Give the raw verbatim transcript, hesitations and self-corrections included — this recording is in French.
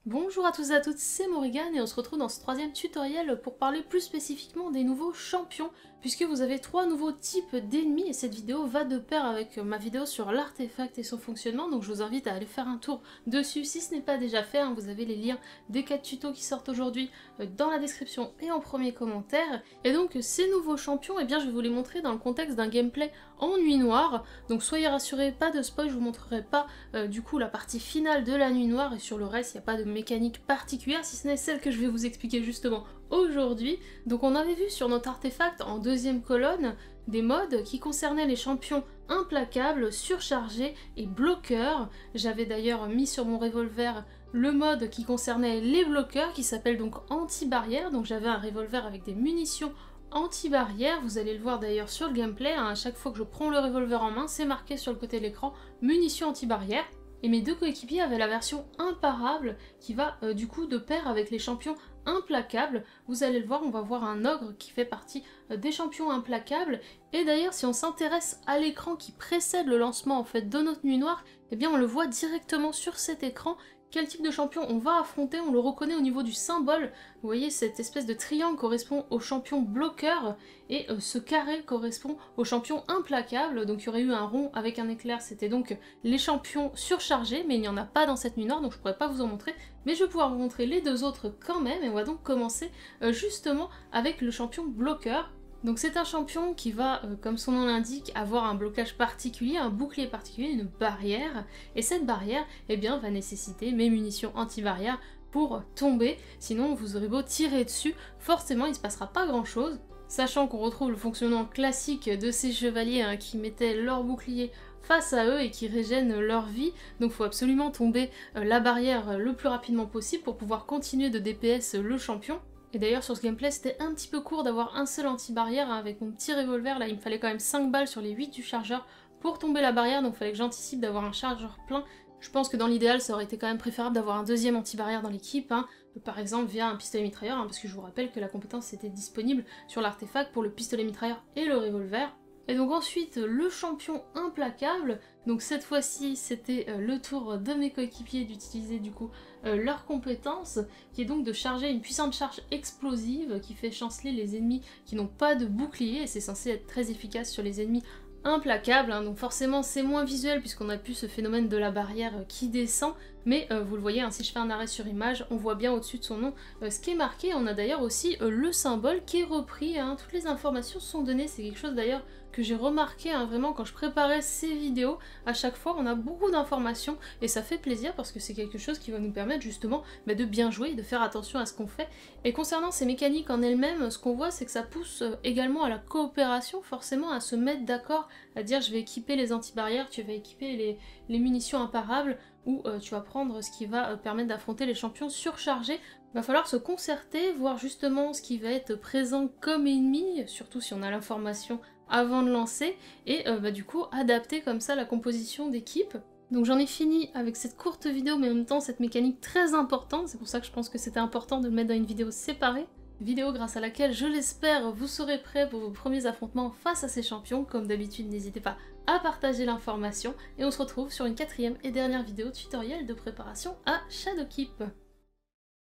Bonjour à tous et à toutes, c'est Morrigan et on se retrouve dans ce troisième tutoriel pour parler plus spécifiquement des nouveaux champions, puisque vous avez trois nouveaux types d'ennemis et cette vidéo va de pair avec ma vidéo sur l'artefact et son fonctionnement, donc je vous invite à aller faire un tour dessus si ce n'est pas déjà fait, hein. Vous avez les liens des quatre tutos qui sortent aujourd'hui dans la description et en premier commentaire. Et donc ces nouveaux champions, eh bien je vais vous les montrer dans le contexte d'un gameplay en nuit noire, donc soyez rassurés, pas de spoil, je vous montrerai pas euh, du coup la partie finale de la nuit noire et sur le reste il n'y a pas de mécanique particulière si ce n'est celle que je vais vous expliquer justement aujourd'hui. Donc on avait vu sur notre artefact en deuxième colonne des modes qui concernaient les champions implacables, surchargés et bloqueurs. J'avais d'ailleurs mis sur mon revolver le mode qui concernait les bloqueurs qui s'appelle donc anti-barrière, donc j'avais un revolver avec des munitions anti-barrière, vous allez le voir d'ailleurs sur le gameplay, hein, à chaque fois que je prends le revolver en main, c'est marqué sur le côté de l'écran munitions anti-barrière. Et mes deux coéquipiers avaient la version imparable qui va euh, du coup de pair avec les champions implacables. Vous allez le voir, on va voir un ogre qui fait partie euh, des champions implacables. Et d'ailleurs, si on s'intéresse à l'écran qui précède le lancement en fait de notre nuit noire, eh bien on le voit directement sur cet écran. Quel type de champion on va affronter, on le reconnaît au niveau du symbole. Vous voyez, cette espèce de triangle correspond au champion bloqueur et euh, ce carré correspond au champion implacable. Donc il y aurait eu un rond avec un éclair, c'était donc les champions surchargés, mais il n'y en a pas dans cette nuit noire, donc je pourrais pas vous en montrer. Mais je vais pouvoir vous montrer les deux autres quand même, et on va donc commencer euh, justement avec le champion bloqueur. Donc c'est un champion qui va, euh, comme son nom l'indique, avoir un blocage particulier, un bouclier particulier, une barrière, et cette barrière, eh bien, va nécessiter mes munitions anti-barrière pour tomber, sinon vous aurez beau tirer dessus, forcément il ne se passera pas grand chose. Sachant qu'on retrouve le fonctionnement classique de ces chevaliers hein, qui mettaient leur bouclier face à eux et qui régènent leur vie, donc il faut absolument tomber euh, la barrière le plus rapidement possible pour pouvoir continuer de D P S le champion. Et d'ailleurs sur ce gameplay c'était un petit peu court d'avoir un seul anti-barrière, hein, avec mon petit revolver, là il me fallait quand même cinq balles sur les huit du chargeur pour tomber la barrière, donc il fallait que j'anticipe d'avoir un chargeur plein. Je pense que dans l'idéal ça aurait été quand même préférable d'avoir un deuxième anti-barrière dans l'équipe, hein, par exemple via un pistolet mitrailleur, hein, parce que je vous rappelle que la compétence était disponible sur l'artefact pour le pistolet mitrailleur et le revolver. Et donc ensuite le champion implacable, donc cette fois-ci c'était euh, le tour de mes coéquipiers d'utiliser du coup euh, leur compétence, qui est donc de charger une puissante charge explosive qui fait chanceler les ennemis qui n'ont pas de bouclier, et c'est censé être très efficace sur les ennemis implacables, hein, donc forcément c'est moins visuel puisqu'on a plus ce phénomène de la barrière euh, qui descend, mais euh, vous le voyez, hein, si je fais un arrêt sur image, on voit bien au-dessus de son nom euh, ce qui est marqué. On a d'ailleurs aussi euh, le symbole qui est repris, hein, toutes les informations sont données, c'est quelque chose d'ailleurs que j'ai remarqué hein, vraiment quand je préparais ces vidéos. À chaque fois on a beaucoup d'informations et ça fait plaisir parce que c'est quelque chose qui va nous permettre justement bah, de bien jouer et de faire attention à ce qu'on fait. Et concernant ces mécaniques en elles-mêmes, ce qu'on voit c'est que ça pousse euh, également à la coopération, forcément à se mettre d'accord, à dire je vais équiper les anti-barrières, tu vas équiper les, les munitions imparables, ou euh, tu vas prendre ce qui va euh, permettre d'affronter les champions surchargés. Il va falloir se concerter, voir justement ce qui va être présent comme ennemi, surtout si on a l'information avant de lancer, et euh, bah, du coup adapter comme ça la composition d'équipe. Donc j'en ai fini avec cette courte vidéo, mais en même temps cette mécanique très importante, c'est pour ça que je pense que c'était important de le mettre dans une vidéo séparée. Vidéo grâce à laquelle, je l'espère, vous serez prêts pour vos premiers affrontements face à ces champions. Comme d'habitude, n'hésitez pas à partager l'information, et on se retrouve sur une quatrième et dernière vidéo tutoriel de préparation à Shadowkeep.